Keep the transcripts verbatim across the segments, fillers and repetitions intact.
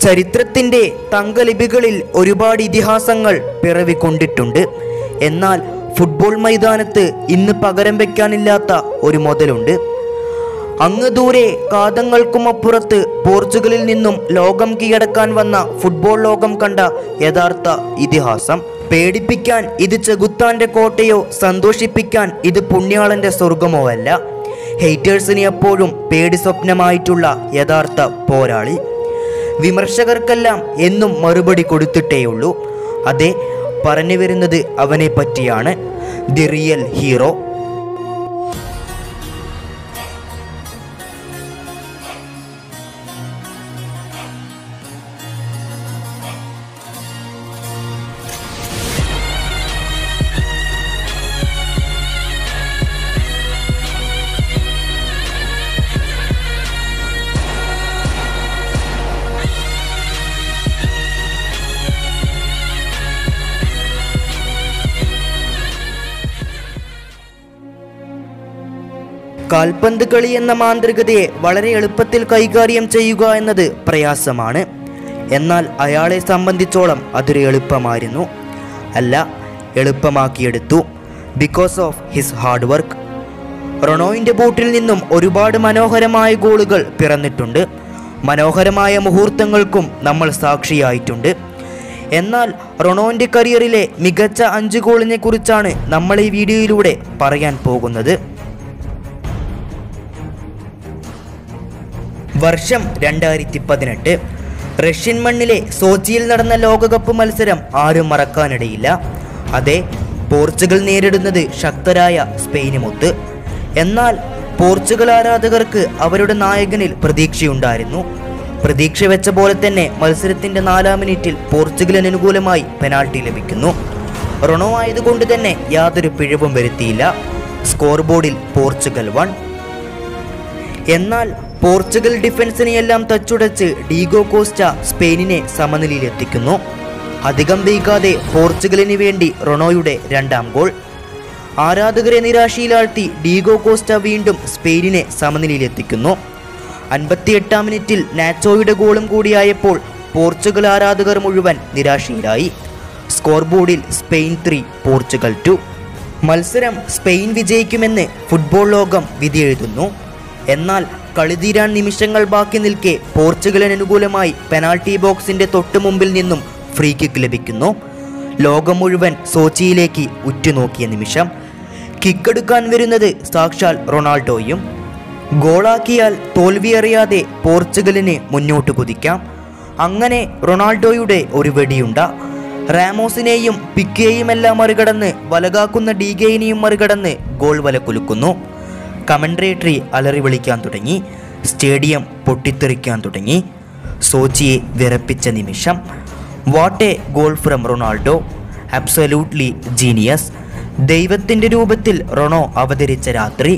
ചരിത്രത്തിൻ്റെ തങ്കലിപികളിൽ ഒരുപാട് ഇതിഹാസങ്ങൾ പിറവിക്കൊണ്ടിട്ടുണ്ട്. എന്നാൽ ഫുട്ബോൾ മൈതാനത്ത് ഇന്ന് പകരം വയ്ക്കാനില്ലാത്ത ഒരു മുതലുണ്ട്. അങ്ങ് ദൂരെ കാതങ്ങൾക്കുമപ്പുറത്ത് പോർച്ചുഗലിൽ നിന്നും ലോകം കീഴടക്കാൻ വന്ന ഫുട്ബോൾ ലോകം കണ്ട യഥാർത്ഥ ഇതിഹാസം. പേടിപ്പിക്കാൻ ഇത് ചെകുത്താൻ്റെ കോട്ടയോ സന്തോഷിപ്പിക്കാൻ ഇത് പുണ്യാളൻ്റെ സ്വർഗമോ അല്ല. ഹെയ്റ്റേഴ്സിന് എപ്പോഴും പേടി സ്വപ്നമായിട്ടുള്ള യഥാർത്ഥ പോരാളി. വിമർശകർക്കെല്ലാം എന്നും മറുപടി കൊടുത്തിട്ടേയുള്ളൂ. അതെ, പറഞ്ഞു വരുന്നത് അവനെ പറ്റിയാണ്. The real hero. കാൽപന്ത് കളി എന്ന മാന്ത്രികതയെ വളരെ എളുപ്പത്തിൽ കൈകാര്യം ചെയ്യുക എന്നത് പ്രയാസമാണ്. എന്നാൽ അയാളെ സംബന്ധിച്ചോളം അതൊരു എളുപ്പമായിരുന്നു. അല്ല, എളുപ്പമാക്കിയെടുത്തു. Because of his hard work. റൊണോയിൻ്റെ ബൂട്ടിൽ നിന്നും ഒരുപാട് മനോഹരമായ ഗോളുകൾ പിറന്നിട്ടുണ്ട്. മനോഹരമായ മുഹൂർത്തങ്ങൾക്കും നമ്മൾ സാക്ഷിയായിട്ടുണ്ട്. എന്നാൽ റൊണോൻ്റെ കരിയറിലെ മികച്ച അഞ്ച് ഗോളിനെ കുറിച്ചാണ് നമ്മൾ ഈ വീഡിയോയിലൂടെ പറയാൻ പോകുന്നത്. വർഷം രണ്ടായിരത്തി പതിനെട്ട്. റഷ്യൻ മണ്ണിലെ സോച്ചിയിൽ നടന്ന ലോകകപ്പ് മത്സരം ആരും മറക്കാനിടയില്ല. അതെ, പോർച്ചുഗൽ നേരിടുന്നത് ശക്തരായ സ്പെയിനുമൊത്ത്. എന്നാൽ പോർച്ചുഗൽ ആരാധകർക്ക് അവരുടെ നായകനിൽ പ്രതീക്ഷയുണ്ടായിരുന്നു. പ്രതീക്ഷ വെച്ച പോലെ തന്നെ മത്സരത്തിൻ്റെ നാലാം മിനിറ്റിൽ പോർച്ചുഗലിന് അനുകൂലമായി പെനാൾട്ടി ലഭിക്കുന്നു. റൊണോ ആയതുകൊണ്ട് തന്നെ യാതൊരു പിഴവും വരുത്തിയില്ല. സ്കോർ ബോർഡിൽ പോർച്ചുഗൽ വൺ. എന്നാൽ പോർച്ചുഗൽ ഡിഫൻസിനെയെല്ലാം തച്ചുടച്ച് ഡീഗോ കോസ്റ്റ സ്പെയിനിനെ സമനിലയിലെത്തിക്കുന്നു. അധികം വൈകാതെ പോർച്ചുഗലിന് വേണ്ടി റൊണോയുടെ രണ്ടാം ഗോൾ. ആരാധകരെ നിരാശയിലാഴ്ത്തി ഡീഗോ കോസ്റ്റ വീണ്ടും സ്പെയിനിനെ സമനിലയിലെത്തിക്കുന്നു. അൻപത്തിയെട്ടാം മിനിറ്റിൽ നാച്ചോയുടെ ഗോളും കൂടിയായപ്പോൾ പോർച്ചുഗൽ ആരാധകർ മുഴുവൻ നിരാശയിലായി. സ്കോർ ബോർഡിൽ സ്പെയിൻ ത്രീ പോർച്ചുഗൽ ടു. മത്സരം സ്പെയിൻ വിജയിക്കുമെന്ന് ഫുട്ബോൾ ലോകം വിധിയെഴുതുന്നു. എന്നാൽ കളി തീരാൻ നിമിഷങ്ങൾ ബാക്കി നിൽക്കെ പോർച്ചുഗലിന് അനുകൂലമായി പെനാൾട്ടി ബോക്സിൻ്റെ തൊട്ടു മുമ്പിൽ നിന്നും ഫ്രീ കിക്ക് ലഭിക്കുന്നു. ലോകം മുഴുവൻ സോച്ചിയിലേക്ക് ഉറ്റുനോക്കിയ നിമിഷം. കിക്കെടുക്കാൻ വരുന്നത് സാക്ഷാൽ റൊണാൾഡോയും. ഗോളാക്കിയാൽ തോൽവിയറിയാതെ പോർച്ചുഗലിന് മുന്നോട്ട് കുതിക്കാം. അങ്ങനെ റൊണാൾഡോയുടെ ഒരു വെടിയുണ്ട. റാമോസിനെയും പിക്കെയുമെല്ലാം മറികടന്ന് വലകാക്കുന്ന ഡീഗെയിനെയും മറികടന്ന് ഗോൾ വല കുലുക്കുന്നു. കമൻട്രേറ്ററി അലറി വിളിക്കാൻ തുടങ്ങി. സ്റ്റേഡിയം പൊട്ടിത്തെറിക്കാൻ തുടങ്ങി. സോച്ചിയെ വിറപ്പിച്ച നിമിഷം. What a goal from Ronaldo. Absolutely genius. ദൈവത്തിൻ്റെ രൂപത്തിൽ റൊണോ അവതരിച്ച രാത്രി.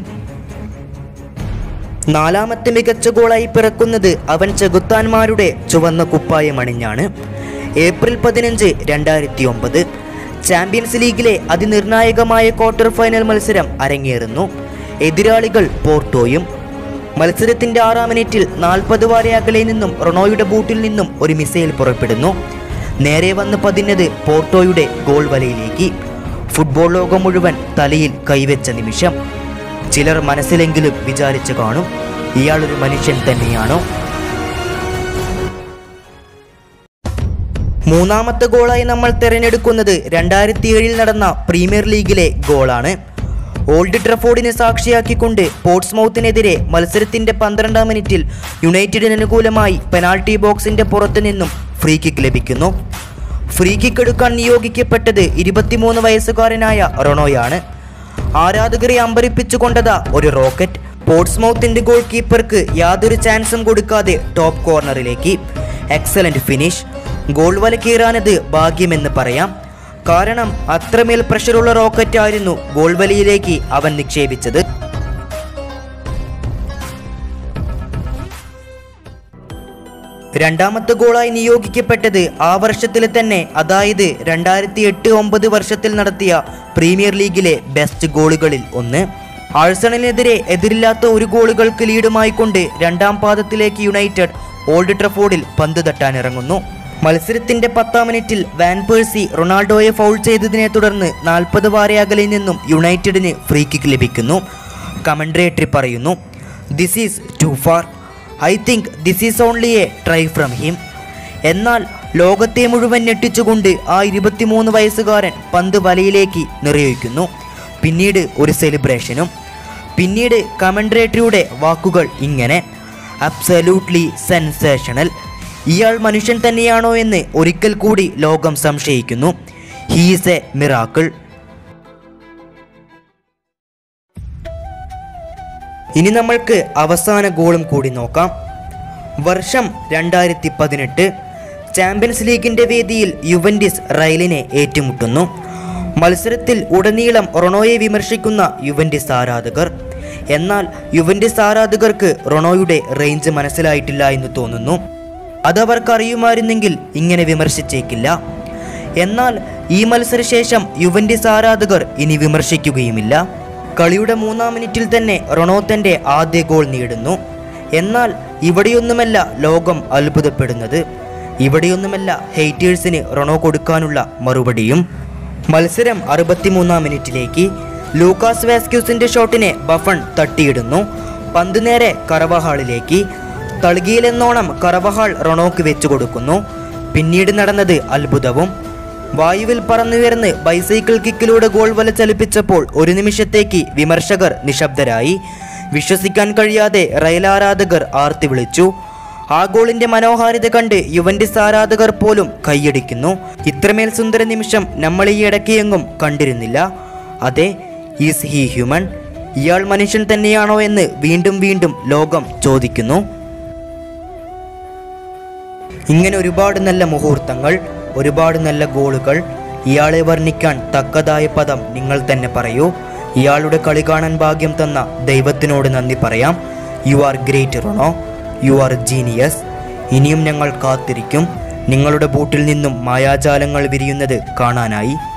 നാലാമത്തെ മികച്ച ഗോളായി പിറക്കുന്നത് അവൻ ചെകുത്താന്മാരുടെ ചുവന്ന കുപ്പായമണിഞ്ഞാണ്. ഏപ്രിൽ പതിനഞ്ച് രണ്ടായിരത്തി ഒമ്പത് ചാമ്പ്യൻസ് ലീഗിലെ അതിനിർണായകമായ ക്വാർട്ടർ ഫൈനൽ മത്സരം അരങ്ങേറുന്നു. എതിരാളികൾ പോർട്ടോയും. മത്സരത്തിൻ്റെ ആറാം മിനിറ്റിൽ നാൽപ്പത് വാര അകലെ നിന്നും റൊണോയുടെ ബൂട്ടിൽ നിന്നും ഒരു മിസൈൽ പുറപ്പെടുന്നു. നേരെ വന്ന് പതിഞ്ഞത് പോർട്ടോയുടെ ഗോൾ വലയിലേക്ക്. ഫുട്ബോൾ ലോകം മുഴുവൻ തലയിൽ കൈവച്ച നിമിഷം. ചിലർ മനസ്സിലെങ്കിലും വിചാരിച്ചു കാണും, ഇയാളൊരു മനുഷ്യൻ തന്നെയാണോ? മൂന്നാമത്തെ ഗോളായി നമ്മൾ തിരഞ്ഞെടുക്കുന്നത് രണ്ടായിരത്തി ഏഴിൽ നടന്ന പ്രീമിയർ ലീഗിലെ ഗോളാണ്. ഓൾഡ് ട്രഫോർഡിനെ സാക്ഷിയാക്കിക്കൊണ്ട് പോർട്സ്മൗത്തിനെതിരെ മത്സരത്തിൻ്റെ പന്ത്രണ്ടാം മിനിറ്റിൽ യുണൈറ്റഡിന് അനുകൂലമായി പെനാൾട്ടി ബോക്സിൻ്റെ പുറത്തു നിന്നും ഫ്രീ കിക്ക് ലഭിക്കുന്നു. ഫ്രീ കിക്ക് എടുക്കാൻ നിയോഗിക്കപ്പെട്ടത് ഇരുപത്തിമൂന്ന് വയസ്സുകാരനായ റൊണോയാണ്. ആരാധകരെ അമ്പരിപ്പിച്ചുകൊണ്ടതാ ഒരു റോക്കറ്റ്. പോർട്സ്മൗത്തിൻ്റെ ഗോൾ കീപ്പർക്ക് യാതൊരു ചാൻസും കൊടുക്കാതെ ടോപ്പ് കോർണറിലേക്ക്. Excellent finish. ഗോൾ വല കീറാനത് ഭാഗ്യമെന്ന് പറയാം. കാരണം അത്രമേൽ പ്രഷറുള്ള റോക്കറ്റായിരുന്നു ഗോൾ വലയിലേക്ക് അവൻ നിക്ഷേപിച്ചത്. രണ്ടാമത്തെ ഗോളായി നിയോഗിക്കപ്പെട്ടത് ആ വർഷത്തിലെ തന്നെ, അതായത് രണ്ടായിരത്തി എട്ട് ഒമ്പത് വർഷത്തിൽ നടത്തിയ പ്രീമിയർ ലീഗിലെ ബെസ്റ്റ് ഗോളുകളിൽ ഒന്ന്. ആഴ്സണലിനെതിരെ എതിരില്ലാത്ത ഒരു ഗോളുകൾക്ക് ലീഡുമായി കൊണ്ട് രണ്ടാം പാദത്തിലേക്ക് യുണൈറ്റഡ് ഓൾഡ് ട്രഫോർഡിൽ പന്ത് തട്ടാനിറങ്ങുന്നു. മത്സരത്തിന്റെ പത്താം മിനിറ്റിൽ വാൻ പേഴ്സി റൊണാൾഡോയെ ഫൗൾ ചെയ്തതിനെ തുടർന്ന് നാൽപ്പത് വാര അകലിൽ നിന്നും യുണൈറ്റഡിന് ഫ്രീ കിക്ക് ലഭിക്കുന്നു. കമൻട്രേറ്ററി പറയുന്നു, this is too far. I think this is only a try from him. എന്നാൽ ലോകത്തെ മുഴുവൻ ഞെട്ടിച്ചുകൊണ്ട് ആ ഇരുപത്തിമൂന്ന് വയസ്സുകാരൻ പന്ത് വലയിലേക്ക് നിറയൊഴിക്കുന്നു. പിന്നീട് ഒരു സെലിബ്രേഷനും. പിന്നീട് കമൻട്രേറ്ററിയുടെ വാക്കുകൾ ഇങ്ങനെ, അബ്സല്യൂട്ട്ലി സെൻസേഷണൽ. ഇയാൾ മനുഷ്യൻ തന്നെയാണോ എന്ന് ഒരിക്കൽ കൂടി ലോകം സംശയിക്കുന്നു. He is a miracle. ഇനി നമ്മൾക്ക് അവസാന ഗോളും കൂടി നോക്കാം. വർഷം രണ്ടായിരത്തി പതിനെട്ട്. ചാമ്പ്യൻസ് ലീഗിൻ്റെ വേദിയിൽ യുവൻറ്റിസ് റയലിനെ ഏറ്റുമുട്ടുന്നു. മത്സരത്തിൽ ഉടനീളം റൊണോയെ വിമർശിക്കുന്ന യുവൻറ്റിസ് ആരാധകർ. എന്നാൽ യുവൻറ്റിസ് ആരാധകർക്ക് റൊണോയുടെ റേഞ്ച് മനസ്സിലായിട്ടില്ല എന്ന് തോന്നുന്നു. അതവർക്കറിയുമായിരുന്നെങ്കിൽ ഇങ്ങനെ വിമർശിച്ചേക്കില്ല. എന്നാൽ ഈ മത്സരശേഷം യുവൻറ്റിസ് ആരാധകർ ഇനി വിമർശിക്കുകയുമില്ല. കളിയുടെ മൂന്നാം മിനിറ്റിൽ തന്നെ റൊണോ തൻ്റെ ആദ്യ ഗോൾ നേടുന്നു. എന്നാൽ ഇവിടെയൊന്നുമല്ല ലോകം അത്ഭുതപ്പെടുന്നത്. ഇവിടെയൊന്നുമല്ല ഹെയ്റ്റേഴ്സിന് റൊണോ കൊടുക്കാനുള്ള മറുപടിയും. മത്സരം അറുപത്തിമൂന്നാം മിനിറ്റിലേക്ക്. Lucas വാസ്ക്യൂസിൻ്റെ ഷോട്ടിനെ Buffon തട്ടിയിടുന്നു. പന്ത് നേരെ കറവഹാളിലേക്ക്. തളികയിലെന്നോണം കറവഹാൾ റൊണോക്ക് വെച്ചു കൊടുക്കുന്നു. പിന്നീട് നടന്നത് അത്ഭുതവും. വായുവിൽ പറന്നുയർന്ന് ബൈസൈക്കിൾ കിക്കിലൂടെ ഗോൾ വല ചലിപ്പിച്ചപ്പോൾ ഒരു നിമിഷത്തേക്ക് വിമർശകർ നിശബ്ദരായി. വിശ്വസിക്കാൻ കഴിയാതെ റയൽ ആരാധകർ ആർത്തി വിളിച്ചു. ആ ഗോളിൻ്റെ മനോഹാരിത കണ്ട് യുവൻറ്റിസ് ആരാധകർ പോലും കൈയടിക്കുന്നു. ഇത്രമേൽ സുന്ദര നിമിഷം നമ്മൾ ഈ ഇടയ്ക്കെങ്ങും കണ്ടിരുന്നില്ല. അതെ, ഈസ് ഹീ ഹ്യൂമൻ? ഇയാൾ മനുഷ്യൻ തന്നെയാണോ എന്ന് വീണ്ടും വീണ്ടും ലോകം ചോദിക്കുന്നു. ഇങ്ങനെ ഒരുപാട് നല്ല മുഹൂർത്തങ്ങൾ, ഒരുപാട് നല്ല ഗോളുകൾ. ഇയാളെ വർണ്ണിക്കാൻ തക്കതായ പദം നിങ്ങൾ തന്നെ പറയൂ. ഇയാളുടെ കളി കാണാൻ ഭാഗ്യം തന്ന ദൈവത്തിനോട് നന്ദി പറയാം. You are great Rono, you are genius. ഇനിയും ഞങ്ങൾ കാത്തിരിക്കും നിങ്ങളുടെ ബൂട്ടിൽ നിന്നും മായാജാലങ്ങൾ വിരിയുന്നത് കാണാനായി.